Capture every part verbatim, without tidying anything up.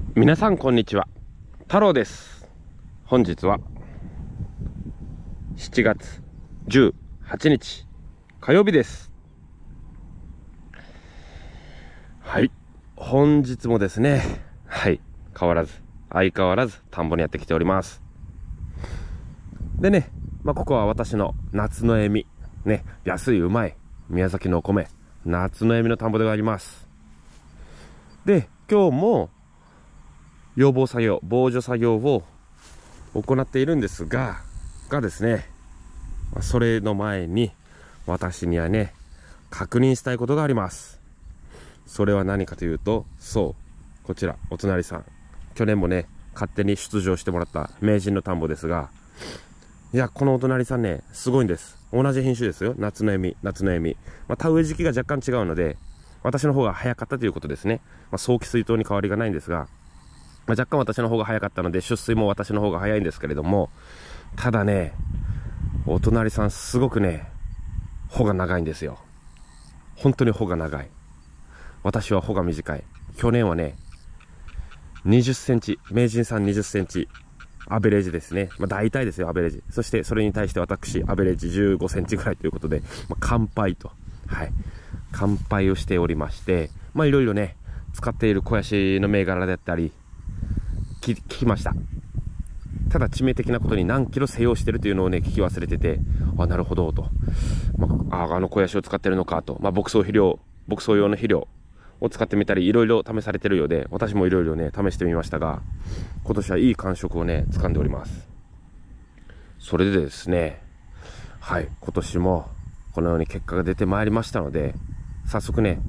皆さんこんにちは、太郎です。本日はしちがつじゅうはちにち火曜日です。はい、本日もですね、はい変わらず相変わらず田んぼにやってきております。でね、まあ、ここは私の夏の恵みね、安いうまい宮崎のお米、夏の恵みの田んぼであります。で今日も養蜂作業、防除作業を行っているんですが、がですね、それの前に私にはね、確認したいことがあります。それは何かというと、そう、こちら、お隣さん。去年もね、勝手に出場してもらった名人の田んぼですが、いや、このお隣さんね、すごいんです。同じ品種ですよ。夏の恵み、夏の恵み。まあ、田植え時期が若干違うので、私の方が早かったということですね。まあ、早期水筒に変わりがないんですが、まあ、若干私の方が早かったので出水も私の方が早いんですけれども、ただね、お隣さんすごくね、穂が長いんですよ。本当に穂が長い。私は穂が短い。去年はね、にじゅっセンチ、名人さんにじゅっセンチ、アベレージですね。まあ大体ですよ、アベレージ。そしてそれに対して私、アベレージじゅうごセンチぐらいということで、まあ、乾杯と、はい、乾杯をしておりまして、まあいろいろね、使っている肥やしの銘柄であったり、聞きました。ただ致命的なことに何キロ施用してるというのをね聞き忘れてて、あ、なるほどと、まあ、ああの肥やしを使ってるのかと、まあ、牧草肥料、牧草用の肥料を使ってみたりいろいろ試されてるようで、私もいろいろね試してみましたが、今年はいい感触をね掴んでおります。それでですね、はい、今年もこのように結果が出てまいりましたので、早速ね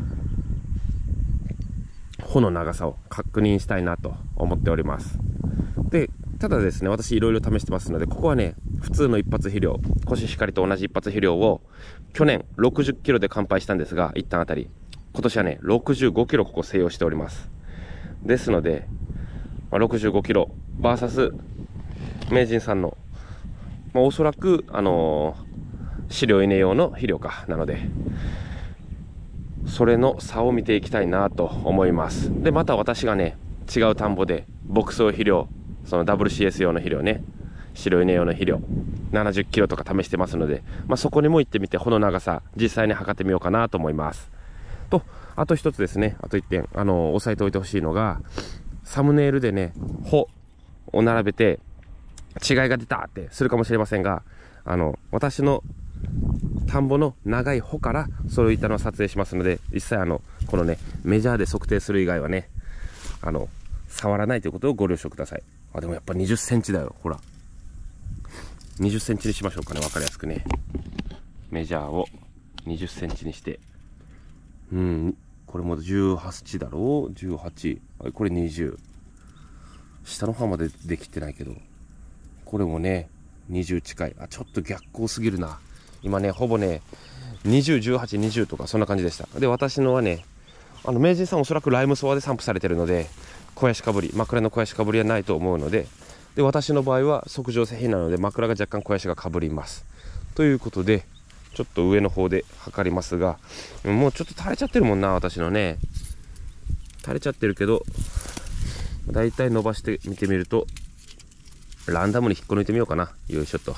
穂の長さを確認したいなと思っております。で、ただですね、私いろいろ試してますので、ここはね、普通の一発肥料、コシヒカリと同じ一発肥料を去年ろくじゅっキロで乾杯したんですが、一旦あたり、今年はね、ろくじゅうごキロここ施用しております。ですので、まあ、ろくじゅうごキロ バーサス 名人さんの、まあ、おそらく、あのー、飼料稲用の肥料かなので、それの差を見ていきたいなと思います。でまた私がね違う田んぼで牧草肥料、その ダブリューシーエス 用の肥料ね、白稲用の肥料ななじゅっキロとか試してますので、まあ、そこにも行ってみて穂の長さ実際に測ってみようかなと思います。とあと一つですね、あといってんあの押さえておいてほしいのが、サムネイルでね穂を並べて違いが出たってするかもしれませんが、あの私の田んぼの長い穂からそういったのを撮影しますので、実際あのこのねメジャーで測定する以外はね、あの触らないということをご了承ください。あ、でもやっぱにじゅっセンチだよ、ほらにじゅっセンチにしましょうかね、分かりやすくね。メジャーをにじゅっセンチにして、うん、これもじゅうはちだろう、じゅうはち、これにじゅう、下の方までできてないけど、これもねにじゅう近い。あ、ちょっと逆光すぎるな。今ねほぼねにじゅう、じゅうはち、にじゅうとかそんな感じでした。で私のはね、あの名人さんおそらくライムソワで散布されてるので、肥やしかぶり、枕の肥やしかぶりはないと思うので、で私の場合は測定製品なので枕が若干肥やしがかぶりますということで、ちょっと上の方で測りますが、もうちょっと垂れちゃってるもんな、私のね垂れちゃってるけど、だいたい伸ばしてみてみるとランダムに引っこ抜いてみようかな。よいしょっと。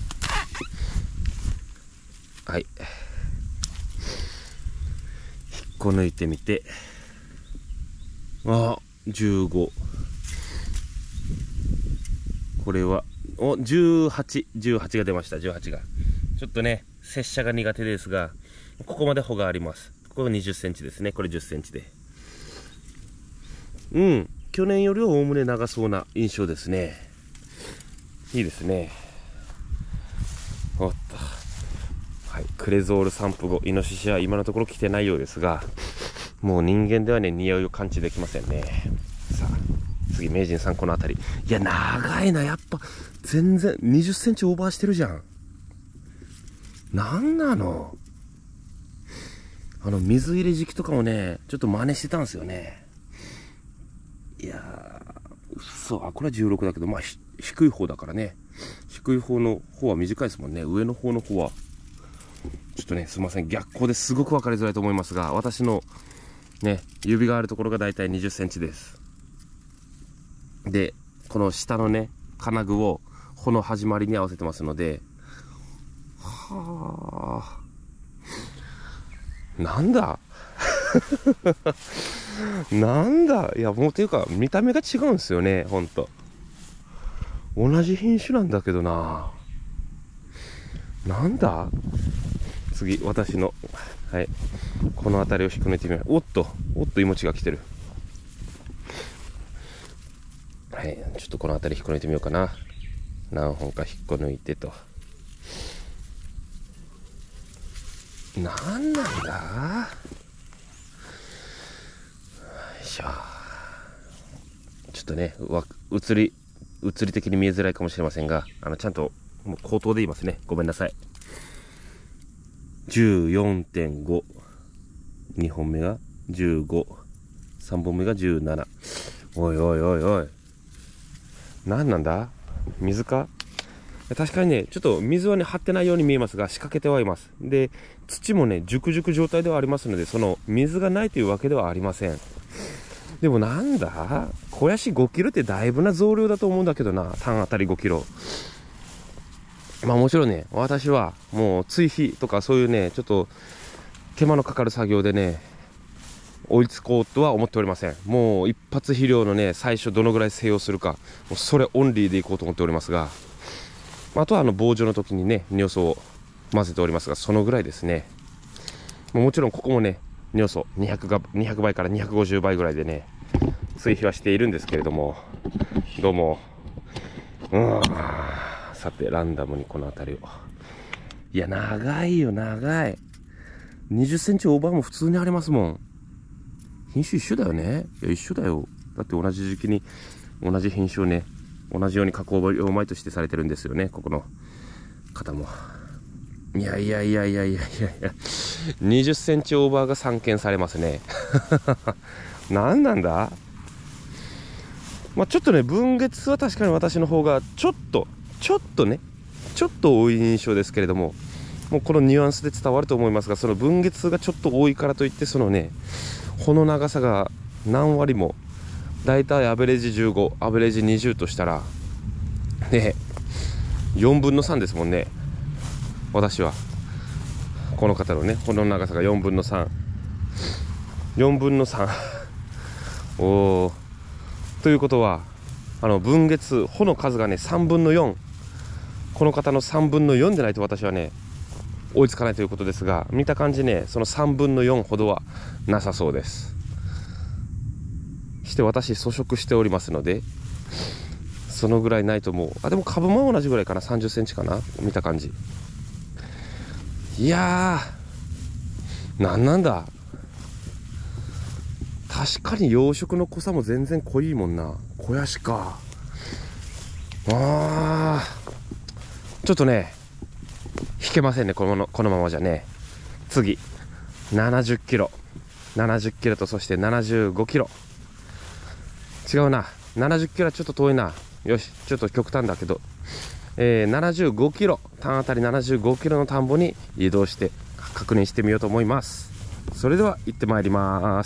はい、引っこ抜いてみて、あ、じゅうご、これはおじゅうはち、じゅうはちが出ました。じゅうはちがちょっとね拙者が苦手ですが、ここまで穂があります。ここがにじゅっセンチですね、これじゅっセンチで、うん、去年よりはおおむね長そうな印象ですね。いいですね。おっと、はい、クレゾール散布後、イノシシは今のところ来てないようですが、もう人間ではね匂いを感知できませんね。さあ次、名人さんこの辺り、いや長いな、やっぱ全然にじゅっセンチオーバーしてるじゃん。なんなの、あの水入れ時期とかもねちょっと真似してたんですよね。いやー、嘘、あ、これはじゅうろくだけど、まあ低い方だからね、低い方の方は短いですもんね。上の方の方はちょっとね、すいません、逆光ですごく分かりづらいと思いますが、私のね指があるところがだいたいにじゅっセンチです。 で、この下のね、金具を穂の始まりに合わせてますので、はあ、なんだなんだいや、もうていうか、見た目が違うんですよね、ほんと。同じ品種なんだけどな。なんだ次、私の、はい、この辺りを引っこ抜いてみよう。おっと、おっと、いもちが来てる。はい、ちょっとこの辺り引っこ抜いてみようかな。何本か引っこ抜いてと。なんなんだよいしょ。ちょっとね、わ映り、映り的に見えづらいかもしれませんが、あの、ちゃんと、もう口頭で言いますね。ごめんなさい。じゅうよんてんご。にほんめがじゅうご。さんぼんめがじゅうなな。おいおいおいおい。何なんだ水か確かにね、ちょっと水はね、張ってないように見えますが、仕掛けてはいます。で、土もね、熟熟状態ではありますので、その、水がないというわけではありません。でもなんだ肥やしごキロってだいぶな増量だと思うんだけどな。単あたりごキロ。まあもちろんね、私はもう追肥とかそういうね、ちょっと手間のかかる作業でね、追いつこうとは思っておりません。もう一発肥料のね、最初どのぐらい制用するか、もうそれオンリーでいこうと思っておりますが、あとはあの防除の時にね、尿素を混ぜておりますが、そのぐらいですね。もちろんここもね、尿素にひゃくがにひゃくばいからにひゃくごじゅうばいぐらいでね、追肥はしているんですけれども、どうも、うーん、さて、ランダムにこの辺りを。いや、長いよ、長い。にじゅっセンチオーバーも普通にありますもん。品種一緒だよね。いや、一緒だよ。だって同じ時期に同じ品種をね、同じように加工用米としてされてるんですよね、ここの方も。いやいやいやいやいやいやいや、にじゅっセンチオーバーが散見されますね。何なんだまあちょっとね、分月は確かに私の方がちょっと、ちょっとね、ちょっと多い印象ですけれども、もうこのニュアンスで伝わると思いますが、その分月がちょっと多いからといって、そのね、穂の長さが何割も、だいたいアベレージじゅうご、アベレージにじゅうとしたら、ね、よんぶんのさんですもんね。私は。この方のね、穂の長さがよんぶんのさん。よんぶんのさん。おー。ということは、あの、分月、穂の数がね、さんぶんのよん。この方のさんぶんのよんでないと私はね、追いつかないということですが、見た感じね、そのさんぶんのよんほどはなさそうです。して私、粗食しておりますので、そのぐらいないと思う。あ、でも株も同じぐらいかな。さんじゅっセンチかな。見た感じ。いやー、なんなんだ。確かに養殖の濃さも全然濃いもんな。肥やしか。あー、ちょっとね、引けませんね、この、このままじゃね。次、ななじゅっキロ。ななじゅっキロと、そしてななじゅうごキロ。違うな。ななじゅっキロはちょっと遠いな。よし、ちょっと極端だけど。えー、ななじゅうごキロ、単あたりななじゅうごキロの田んぼに移動して確認してみようと思います。それでは行ってまいります。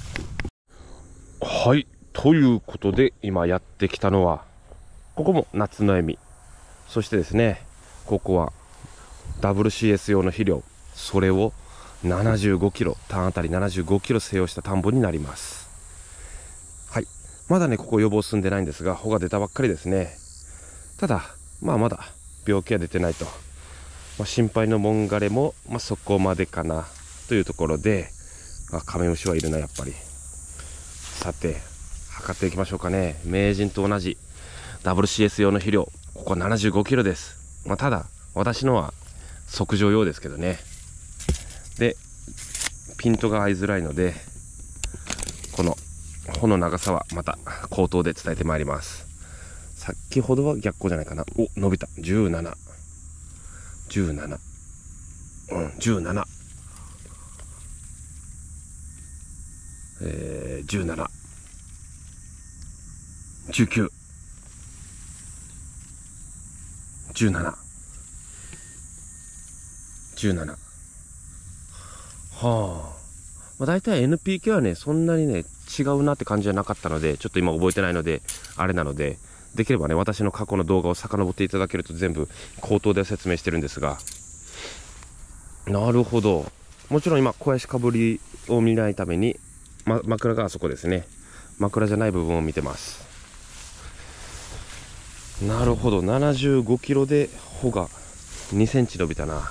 はい、ということで今やってきたのは、ここも夏の恵み。そしてですね、ここは ダブリューシーエス 用の肥料。それをななじゅうごキロ、単あたりななじゅうごキロ施用した田んぼになります。はい。まだね、ここ予防進んでないんですが、穂が出たばっかりですね。ただ、まあまだ病気は出てないと。まあ、心配のモンガレも、まあ、そこまでかなというところで、あ、カメムシはいるな、やっぱり。さて、測っていきましょうかね。名人と同じ ダブリューシーエス 用の肥料。ここはななじゅうごキロです。まあ、ただ、私のは測定用ですけどね。で、ピントが合いづらいので、この穂の長さはまた口頭で伝えてまいります。先ほどは逆光じゃないかな。お、伸びた。じゅうなな。じゅうなな。うん、じゅうなな。えー、じゅうなな。じゅうきゅう。じゅうなな。じゅうなな。はあ。 まあ、大体 エヌピーケー はね、そんなにね、違うなって感じじゃなかったので、ちょっと今覚えてないので、あれなので、できればね、私の過去の動画を遡っていただけると全部口頭で説明してるんですが、なるほど。もちろん今、小足かぶりを見ないために、ま、枕があそこですね。枕じゃない部分を見てます。なるほど。ななじゅうごキロで穂がにセンチ伸びたな。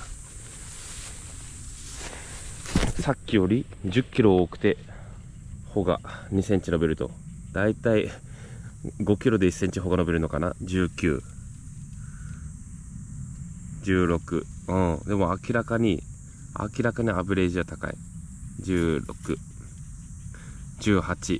さっきよりじゅっキロ多くて穂がにセンチ伸びると、だいたいごキロでいっセンチ穂が伸びるのかな。じゅうきゅう、じゅうろく、うん、でも明らかに明らかにアベレージは高い。じゅうろく、じゅうはち、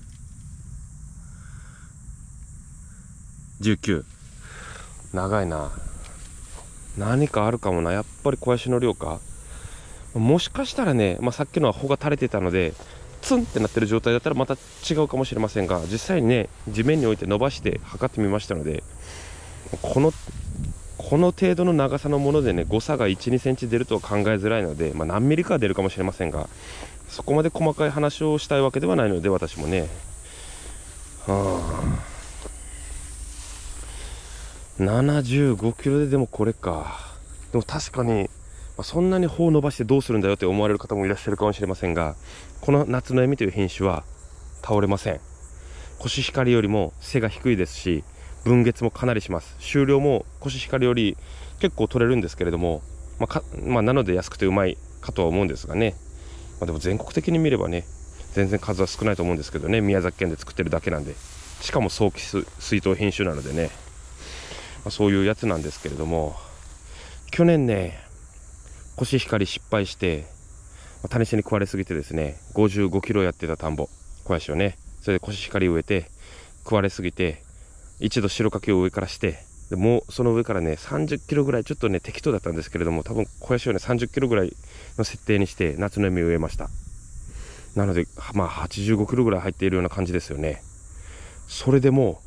じゅうきゅう。長いな。何かあるかもな。やっぱり小足の量か。もしかしたらね、まあ、さっきのは穂が垂れてたのでツンってなってる状態だったらまた違うかもしれませんが、実際にね、地面に置いて伸ばして測ってみましたので、このこの程度の長さのものでね、誤差がいち、にセンチ出るとは考えづらいので、まあ、何ミリかは出るかもしれませんが、そこまで細かい話をしたいわけではないので、私もね、はあ、ななじゅうごキロででもこれか。でも確かに、まあ、そんなに穂を伸ばしてどうするんだよって思われる方もいらっしゃるかもしれませんが、この夏の笑みという品種は倒れません。コシヒカリよりも背が低いですし、分月もかなりします。収量もコシヒカリより結構取れるんですけれども、まあかまあ、なので安くてうまいかとは思うんですがね、まあ、でも全国的に見ればね、全然数は少ないと思うんですけどね、宮崎県で作ってるだけなんで、しかも早期水筒品種なのでね、まあ、そういうやつなんですけれども、去年ね、コシヒカリ失敗して、まあ、タニシに食われすぎてですね、ごじゅうごキロやってた田んぼ、小足をね、それでコシヒカリ植えて食われすぎて、一度白柿を上からして、でもうその上からねさんじゅっキロぐらい、ちょっとね適当だったんですけれども、多分小足をねさんじゅっキロぐらいの設定にして夏の実を植えました。なのでまあはちじゅうごキロぐらい入っているような感じですよね。それでも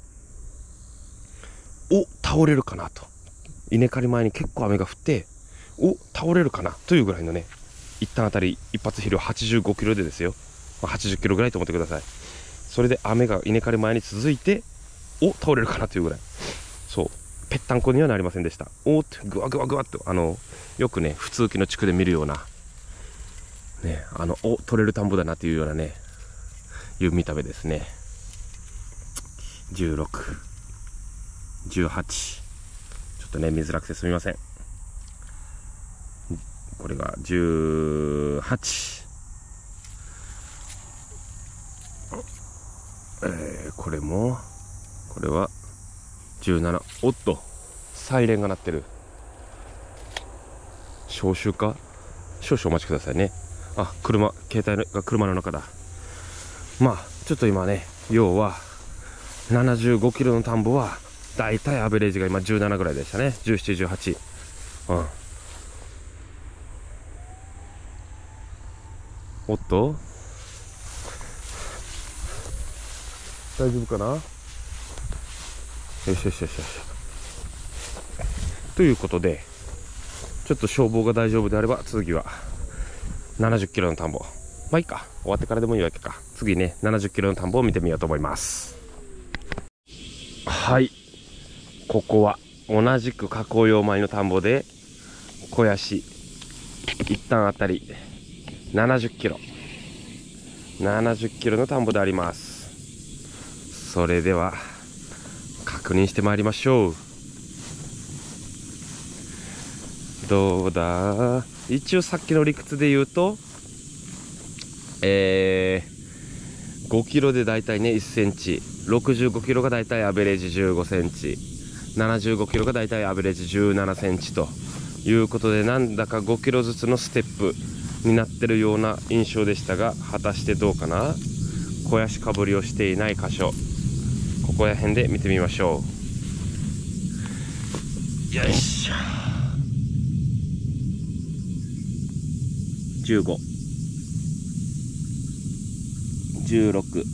お倒れるかなと、稲刈り前に結構雨が降って、お倒れるかなというぐらいのね、一旦あたり一発肥料はちじゅうごキロでですよ、まあ、はちじゅっキロぐらいと思ってください。それで雨が稲刈り前に続いて、お倒れるかなというぐらい、そうぺったんこにはなりませんでした。おーってぐわぐわぐわっと、あのよくね普通期の地区で見るようなね、あのお取れる田んぼだなというようなね、いう見た目ですね。じゅうろく、じゅうはち、ちょっとね見づらくてすみません。これがじゅうはち、えー、これもこれはじゅうなな。おっとサイレンが鳴ってる。消臭か。少々お待ちくださいね。あ、車、携帯が車の中だ。まあちょっと今ね、要はななじゅうごキロの田んぼはだいたいアベレージが今じゅうななぐらいでしたね。じゅうなな、じゅうはち。うん。おっと大丈夫かな。よしよしよしよし。ということで、ちょっと消防が大丈夫であれば次はななじゅっキロの田んぼ、まあいいか、終わってからでもいいわけか。次ねななじゅっキロの田んぼを見てみようと思います。はい、ここは同じく加工用米の田んぼで、小ヤシ一旦あたりななじゅっキロ、ななじゅっキロの田んぼであります。それでは確認してまいりましょう。どうだ、一応さっきの理屈で言うと、えー、ごキロでだいたいねいっセンチ、ろくじゅうごキロがだいたいアベレージじゅうごセンチ、ななじゅうごキロがだいたいアベレージじゅうななセンチということで、なんだかごキロずつのステップになってるような印象でしたが、果たしてどうかな。小足かぶりをしていない箇所、ここら辺で見てみましょう。よいしょ。じゅうご、じゅうろく、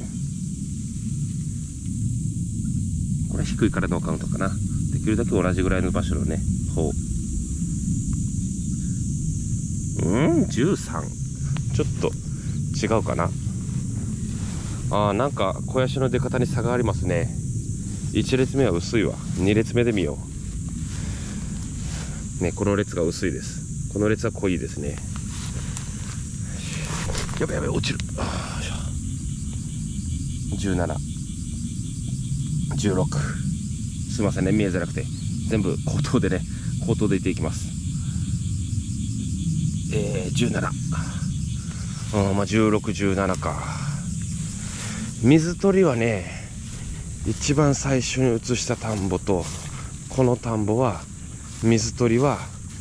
これ低いからのカウントかな。できるだけ同じぐらいの場所のね方、うんじゅうさん、ちょっと違うかな。あー、なんか肥やしの出方に差がありますね。いち列目は薄いわ。に列目で見ようね。この列が薄いです。この列は濃いですね。やべやべ、落ちる。じゅうなな、じゅうろく、すいませんね、見えづらくて。全部口頭でね、口頭で言っていきます。えー、じゅうなな、うん、まあじゅうろく、じゅうななか。水鳥りはね、一番最初に移した田んぼとこの田んぼは水鳥りは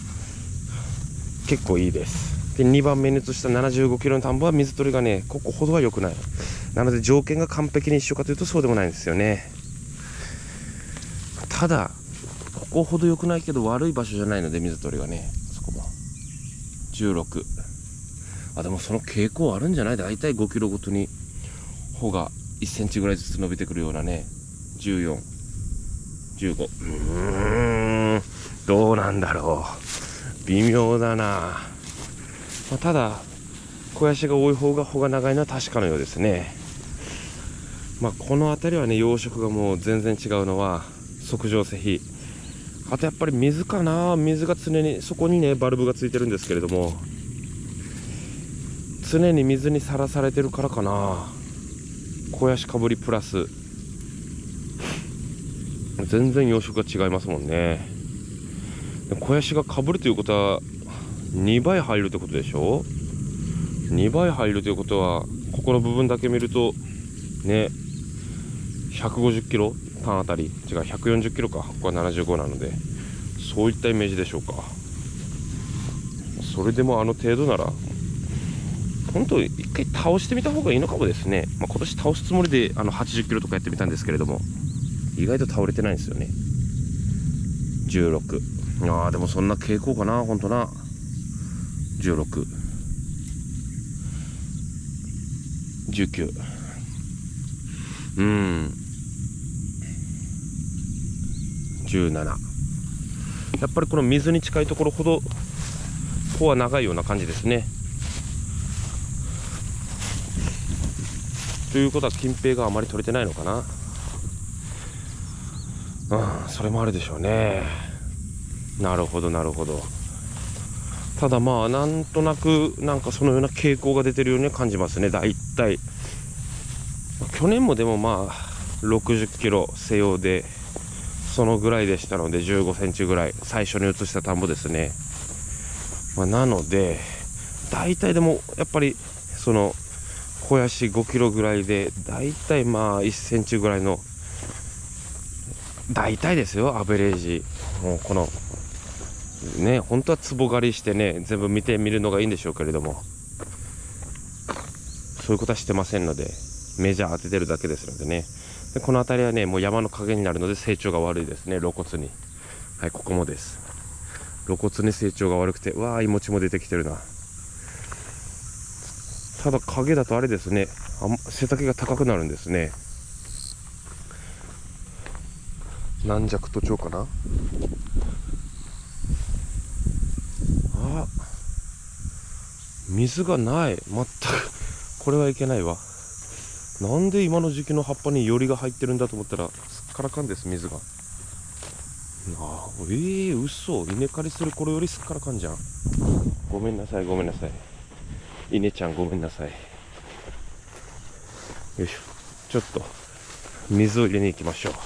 結構いいです。でにばんめに移したななじゅうごキロの田んぼは水鳥りがね、ここほどは良くない。なので条件が完璧に一緒かというとそうでもないんですよね。ただここほど良くないけど悪い場所じゃないので、水鳥りがね、そこもじゅうろく。あ、でもその傾向あるんじゃない。だいたいごキロごとに穂がいっセンチぐらいずつ伸びてくるようなね。じゅうよん、じゅうご。うーん、どうなんだろう、微妙だな。まあ、ただ肥やしが多い方が穂が長いのは確かのようですね。まあこの辺りはね、養殖がもう全然違うのは測定施肥、あとやっぱり水かな。水が常にそこにねバルブがついてるんですけれども、常に水にさらされてるからかな。肥やしかぶりプラス全然養殖が違いますもんね。肥やしがかぶるということはにばい入るってことでしょ。にばい入るということはここの部分だけ見るとね、ひゃくごじゅっキロ単あたり、違うひゃくよんじゅっキロか、ここはななじゅうごなので、そういったイメージでしょうか。それでもあの程度なら本当一回倒してみた方がいいのかもですね。まあ、今年倒すつもりであのはちじゅっキロとかやってみたんですけれども、意外と倒れてないんですよね。じゅうろく。ああ、でもそんな傾向かな、ほんとな。じゅうろく、じゅうきゅう、うん、じゅうなな。やっぱりこの水に近いところほど穂は長いような感じですね。ということは近平があまり取れてないのかな。うん、それもあるでしょうね。なるほどなるほど。ただまあなんとなくなんかそのような傾向が出てるように感じますね。だいたい去年もでもまあろくじゅっキロ西洋でそのぐらいでしたので、じゅうごセンチぐらい最初に移した田んぼですね。まあ、なのでだいたいでもやっぱりその肥やしごキロぐらいでだいたいまあいっセンチぐらいの、大体ですよ、アベレージ。もうこのね、本当はつぼ狩りしてね全部見てみるのがいいんでしょうけれども、そういうことはしてませんのでメジャー当ててるだけですのでね。でこの辺りはねもう山の陰になるので成長が悪いですね、露骨に。はい、ここもです。露骨に成長が悪くて、わーいもちも出てきてるな。ただ影だとあれですね、あ背丈が高くなるんですね。軟弱徒長かな。あ、水がない、全くこれはいけないわ。なんで今の時期の葉っぱによりが入ってるんだと思ったらすっからかんです、水が。あー、えー、嘘、稲刈りする頃よりすっからかんじゃん。ごめんなさいごめんなさい、稲ちゃんごめんなさい。よいしょ、ちょっと水を入れに行きましょう。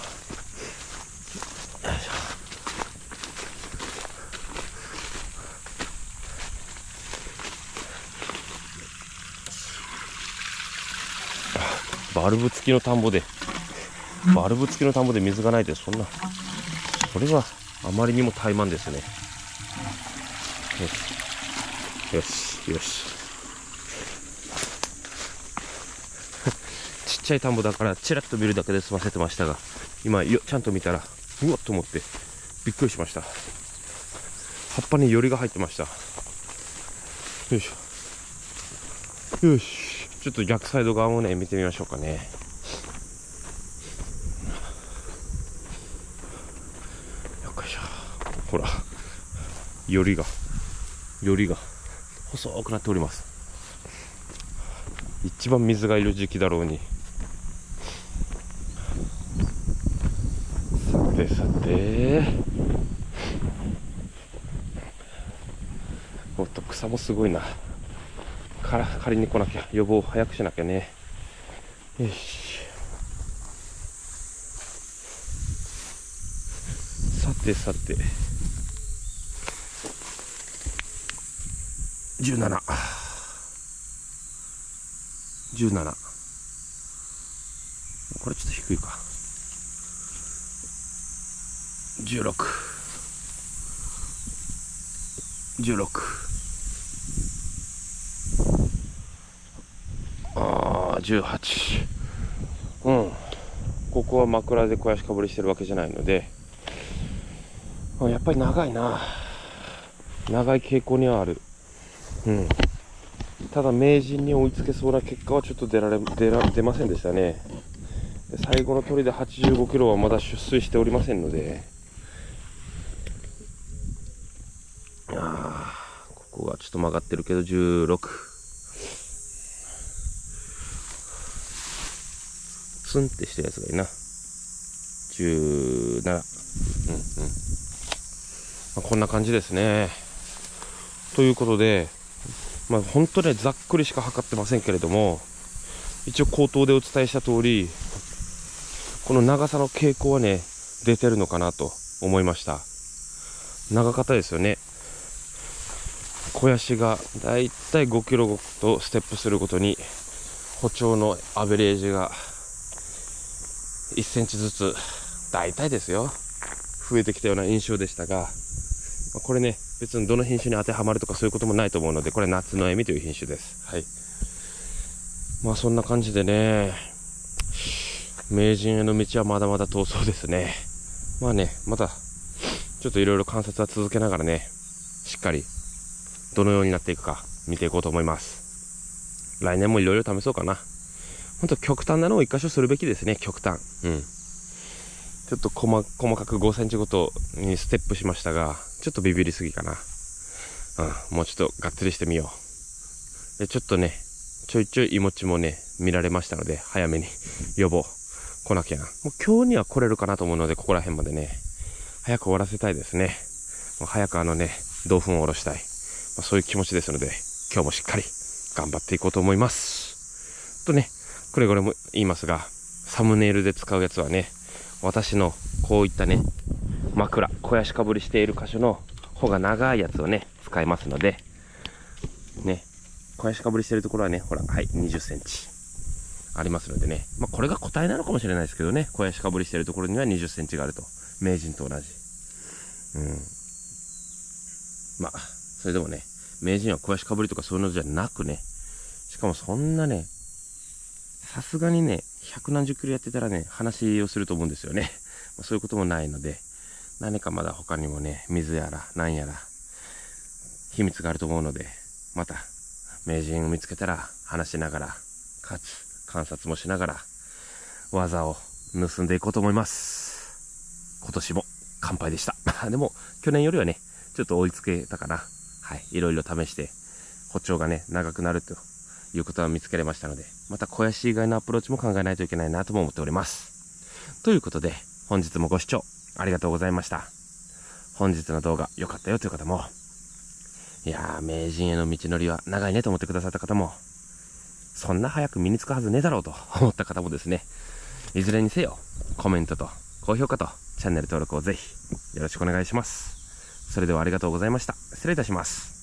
バルブ付きの田んぼでバルブ付きの田んぼで水がないで、そんな、それはあまりにも怠慢ですね。よしよしよしちっちゃい田んぼだからチラッと見るだけで済ませてましたが、今よちゃんと見たらうわっと思ってびっくりしました。葉っぱによりが入ってました。よいしょ、よし、ちょっと逆サイド側もね見てみましょうかね。よいしょ、ほらよりがよりが細くなっております。 一番水がいる時期だろうに。さてさて、おっと草もすごいな。から借りに来なきゃ、予防早くしなきゃね。よし。さてさて、じゅうなな、じゅうなな、これちょっと低いか。じゅうろく、じゅうろく、ああじゅうはち。うん、ここは枕で肥やしかぶりしてるわけじゃないので、やっぱり長いな。長い傾向にはある。うん、ただ名人に追いつけそうな結果はちょっと出られ出ら出ませんでしたね。で最後の鳥ではちじゅうごキロはまだ出水しておりませんので、あここはちょっと曲がってるけどじゅうろく、ツンってしたやつがいいな。じゅうなな、うんうん、まあ、こんな感じですね。ということで、まあ、本当にざっくりしか測ってませんけれども、一応口頭でお伝えした通り、この長さの傾向はね出てるのかなと思いました。長かったですよね。肥やしがだいたいごキロとステップするごとに歩調のアベレージがいっセンチずつだいたいですよ増えてきたような印象でしたが、これね別にどの品種に当てはまるとかそういうこともないと思うので、これ夏の笑みという品種です。はい、まあそんな感じでね、名人への道はまだまだ遠そうですね。まあね、またちょっといろいろ観察は続けながらね、しっかりどのようになっていくか見ていこうと思います。来年もいろいろ試そうかな。ほんと極端なのを一箇所するべきですね。極端、うん、ちょっと細細かくごセンチごとにステップしましたが、ちょっとビビりすぎかな。うん、もうちょっとがっつりしてみよう。でちょっとねちょいちょいいもちもね見られましたので、早めに予防来なきゃな。もう今日には来れるかなと思うので、ここら辺までね早く終わらせたいですね。もう早くあのね豆腐をおろしたい、まあ、そういう気持ちですので、今日もしっかり頑張っていこうと思います。とね、くれぐれも言いますが、サムネイルで使うやつはね、私のこういったね枕肥やしかぶりしている箇所の穂が長いやつをね使いますのでね、肥やしかぶりしているところはね、ほらはいにじゅっセンチありますのでね、まあ、これが答えなのかもしれないですけどね、肥やしかぶりしているところにはにじゅっセンチがあると、名人と同じ。うん、まあそれでもね、名人は肥やしかぶりとかそういうのじゃなくね、しかもそんなね、さすがにね百何十キロやってたらね話をすると思うんですよね。まあ、そういうこともないので、何かまだ他にもね水やら何やら秘密があると思うので、また名人を見つけたら話しながら、かつ観察もしながら技を盗んでいこうと思います。今年も乾杯でした。でも去年よりはねちょっと追いつけたかな。はい、いろいろ試して歩調がね長くなるということは見つけれましたので、また肥やし以外のアプローチも考えないといけないなとも思っております。ということで本日もご視聴ありがとうございました。本日の動画良かったよという方も、いやー名人への道のりは長いねと思ってくださった方も、そんな早く身につくはずねえだろうと思った方もですね、いずれにせよコメントと高評価とチャンネル登録をぜひよろしくお願いします。それではありがとうございました。失礼いたします。